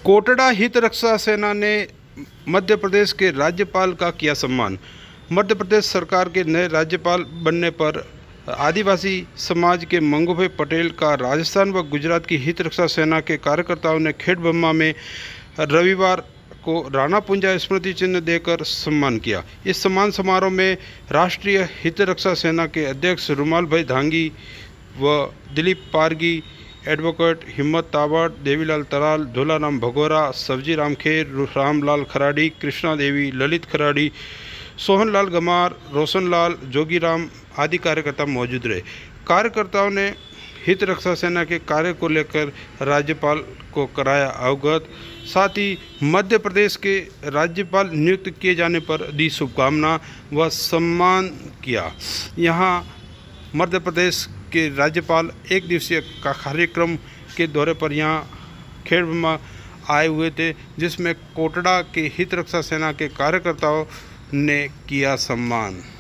कोटड़ा हित रक्षा सेना ने मध्य प्रदेश के राज्यपाल का किया सम्मान। मध्य प्रदेश सरकार के नए राज्यपाल बनने पर आदिवासी समाज के मंगूभाई पटेल का राजस्थान व गुजरात की हित रक्षा सेना के कार्यकर्ताओं ने खेड़ब्रह्मा में रविवार को राणा पुंजा स्मृति चिन्ह देकर सम्मान किया। इस सम्मान समारोह में राष्ट्रीय हित रक्षा सेना के अध्यक्ष रूमाल भाई धांगी व दिलीप पारगी, एडवोकेट हिम्मत ताबड़, देवीलाल तराल, धोलाराम भगोरा, सब्जी राम खेर, रामलाल खराड़ी, कृष्णा देवी, ललित खराड़ी, सोहनलाल गमार, रोशनलाल, जोगीराम आदि कार्यकर्ता मौजूद रहे। कार्यकर्ताओं ने हित रक्षा सेना के कार्य को लेकर राज्यपाल को कराया अवगत। साथ ही मध्य प्रदेश के राज्यपाल नियुक्त किए जाने पर दी शुभकामना व सम्मान किया। यहाँ मध्य प्रदेश के राज्यपाल एक दिवसीय कार्यक्रम के दौरे पर यहाँ खेड़ब्रह्मा आए हुए थे, जिसमें कोटड़ा के हित रक्षा सेना के कार्यकर्ताओं ने किया सम्मान।